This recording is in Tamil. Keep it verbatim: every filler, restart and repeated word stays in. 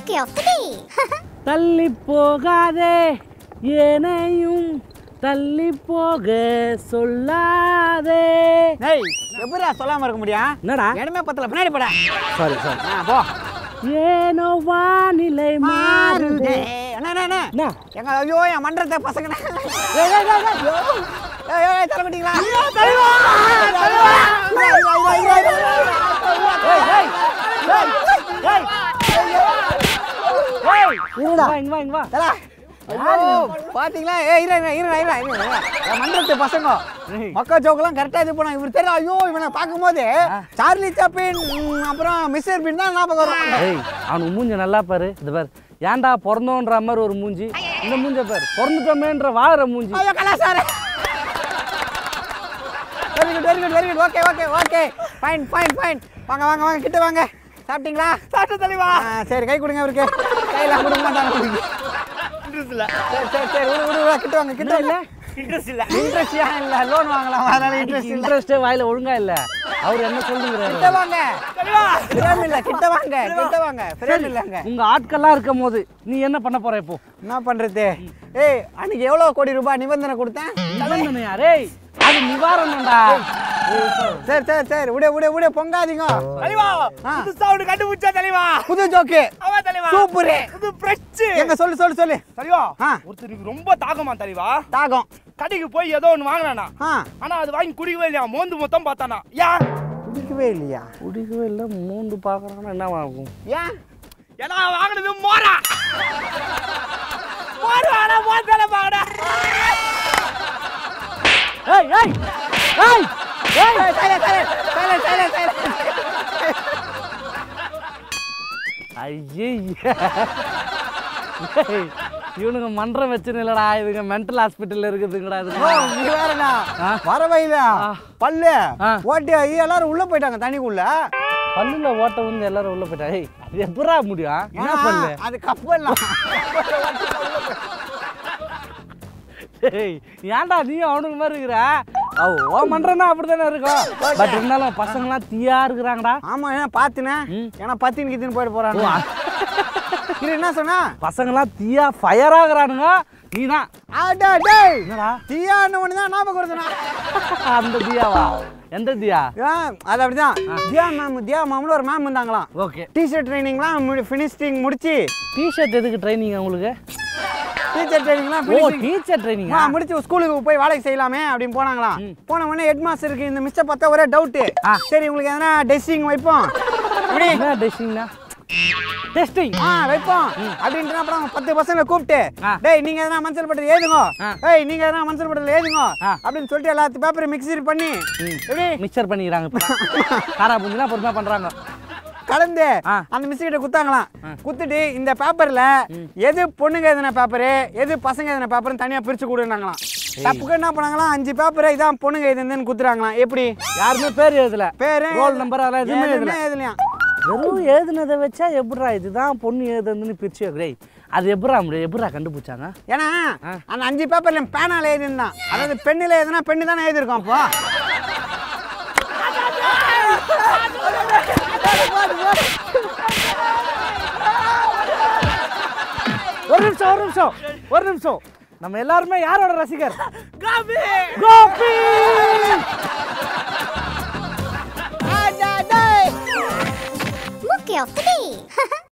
Bookie of the day. தள்ளி போகாதே ஏனையும் தள்ளி போக சொல்லாதே. டேய் எப்படிடா சொல்லாம இருக்க முடியும்? என்னடா இடமே பத்தல பின்னாடி போடா. சாரி சாரி ஆ போ. ஏனோ வானிலை மாறுதே. அண்ணா அண்ணா அண்ணா என்ன எங்க ஐயோ என் மன்றத்தை பசங்க. ஏய் ஏய் ஏய் ஏய் ஏய் ஏய் தர மாட்டீங்களா? தலைவா தலைவா ஏய் ஏய் ஏய் ஏய் ஏய் இருடா இங்க வா இங்க வா தல பாத்தீங்களா? ஏய் இரு இரு இரு இரு என் மன்றத்தை பசங்க மக்கா ஜோக்கெல்லாம் கரெக்டா இது பண்ணாங்க. இவர் தெரியல. ஐயோ இவனை பார்க்கும்போது சார்லி சாப்பின் அப்புறம் மிஸ்டர் பின் தான் ஞாபகம் வரும். ஏய் அவனுக்கு மூஞ்ச நல்லா பாரு. இது பாரு ஏன்டா பிறந்தோன்ற மாதிரி ஒரு மூஞ்சி. இந்த மூஞ்ச பாரு பிறந்துட்டோமேன்ற வாழற மூஞ்சி. ஐயோ கலாசார. Very good very good very good. Okay okay okay fine fine fine. வாங்க வாங்க வாங்க கிட்ட வாங்க. சாப்பிட்டீங்களா? சாப்பிட்டு தலைவா. சரி கை கொடுங்க அவருக்கு. கையில கொடுக்க மாட்டாங்க. இன்ட்ரெஸ்ட் இல்ல. சரி சரி சரி விடு விடு விடு கிட்ட வாங்க கிட்ட இல்ல. இன்ட்ரெஸ்ட் இல்ல. இன்ட்ரெஸ்ட் ஏன் இல்ல? லோன் வாங்கலாம் அதனால இன்ட்ரெஸ்ட் இல்ல. இன்ட்ரெஸ்டே வாயில ஒழுங்கா இல்ல. அவர் என்ன சொல்லுங்கறாரு? கிட்ட வாங்க. தலைவா. பிரேம் இல்ல கிட்ட வாங்க. கிட்ட வாங்க. பிரேம் இல்லங்க. உங்க ஆட்களா இருக்கும்போது நீ என்ன பண்ண போற இப்போ? என்ன பண்றது? ஏய் அன்னைக்கு எவ்வளவு கோடி ரூபாய் நிபந்தனை கொடுத்தேன்? நிபந்தனையா? டேய் அது நிவாரணம்டா. சரி சரி சரி விடு விடு விடு பொங்காதீங்க. தலைவா புது சவுண்ட் கண்டுபிடிச்சா தலைவா. புது ஜோக்கு. ஆமா தலைவா. சூப்பர். புது ஃப்ரெஷ். எங்க சொல்லு சொல்லு சொல்லு. தலைவா ஆ ஒருத்தருக்கு ரொம்ப தாகமா தலைவா. தாகம். கடைக்கு போய் ஏதோ ஒன்னு வாங்குறானா. ஆ ஆனா அது வாங்கி குடிக்கவே இல்லையா. மோந்து மொத்தம் பார்த்தானா. ஏன் குடிக்கவே இல்லையா? குடிக்கவே இல்ல. மூண்டு பாக்குறானா என்ன ஆகும்? ஏன்? ஏன்னா வாங்குனது மோரா. மோரா ஆனா மோந்தல பாடா. ஏய் ஏய் ஏய் ஏய் சைலன்ட் சைலன்ட் சைலன்ட் சைலன்ட். ஐயே இவனுங்க மன்றம் வச்சுன்னு இல்லடா. இதுங்க மென்டல் ஹாஸ்பிட்டல்ல இருக்குதுங்கடா. இது ஓ நீ வேறடா. வர வயல பல்லு ஓட்டி எல்லாரும் உள்ள போயிட்டாங்க தண்ணிக்குள்ள. பல்லுல ஓட்ட வந்து எல்லாரும் உள்ள போயிட்டா. ஏய் அது எப்படா முடியும்? என்ன பண்ணு? அது கப்பல்லாம். ஏய் ஏன்டா நீ அவனுக்கு மாதிரி இருக்கிற? அவ ஓ மன்றனா அப்படிதானே இருக்கும். பட் இருந்தாலும் பசங்கலாம் தீயா இருக்கிறாங்கடா. ஆமா ஏன்னா பாத்துனே. ஏன்னா பத்தின் கித்தின் போயிட்டு போறாங்க. இது என்ன சொன்னா? பசங்கலாம் தீயா ஃபயர் ஆகுறானுங்க. நீதான் அடா டேய் என்னடா தீயான்னு ஒண்ணு தான் ஞாபகம் வருதுனா. அந்த தியாவா? எந்த தியா? அது அப்படிதான். தியா மேம் தியா மேம்னு ஒரு மேம் வந்தாங்களாம். ஓகே டீச்சர் ட்ரைனிங்லாம் ஃபினிஷிங் முடிச்சு. டி-ஷர்ட் எதுக்கு ட்ரைனிங் உங்களுக்கு? டீச்சர் ட்ரைனிங்லாம் ஓ டீச்சர் ட்ரைனிங். ஆ முடிச்சு ஸ்கூலுக்கு போய் வேலைக்கு செய்யலாமே அப்படின்னு போனாங்களாம். போன உடனே ஹெட் மாஸ்டருக்கு இந்த மிஸ்டர் பார்த்தா ஒரே டவுட். சரி உங்களுக்கு எதனா டெஸ்டிங் வைப்போம். என்ன டெஸ்டிங்னா? டெஸ்டிங் ஆ வைப்போம் அப்படின்ற அப்புறம் பத்து பசங்களை கூப்பிட்டு டேய் நீங்க எதனா மனசல் பட்டது ஏதுங்க. ஏய் நீங்க எதனா மனசல் பட்டது ஏதுங்க அப்படின்னு சொல்லிட்டு எல்லாத்து பேப்பரை மிக்சர் பண்ணி எப்படி மிக்சர் பண்ணிக்கிறாங்க. காரா புஞ்சிலாம் பொறுமையா பண்றாங்க. கலந்து அந்த மிஸ் கிட்ட குத்தாங்களாம். குத்துட்டு இந்த பேப்பர்ல எது பொண்ணுங்க எதுன பேப்பரு எது பசங்க எதுன பேப்பர்னு தனியா பிரிச்சு கொடுனாங்களாம். தப்புக்கு என்ன பண்ணாங்களாம்? அஞ்சு பேப்பரை இதான் பொண்ணுங்க எதுன்னு குத்துறாங்களாம். எப்படி? யாருமே பேர் எழுதல. பேரு ரோல் நம்பர் அதெல்லாம் எதுவுமே எழுதல. எதுலையா வெறும் எழுதுனதை வச்சா எப்படிரா இதுதான் பொண்ணு எழுதுன்னு பிரிச்சு வைக்கிறேன். அது எப்படா முடியும்? எப்படா கண்டுபிடிச்சாங்க? ஏன்னா அந்த அஞ்சு பேப்பர்ல பேனால எழுதிருந்தான். அதாவது பெண்ணில் எழுதுனா பெண்ணு தானே எழுதிருக்கோம். அப்போ ஒரு நிமிஷம் ஒரு நிமிஷம் ஒரு நிமிஷம். நம்ம எல்லாருமே யாரோட ரசிகர்? Gopi Gopi. Bookie of the day.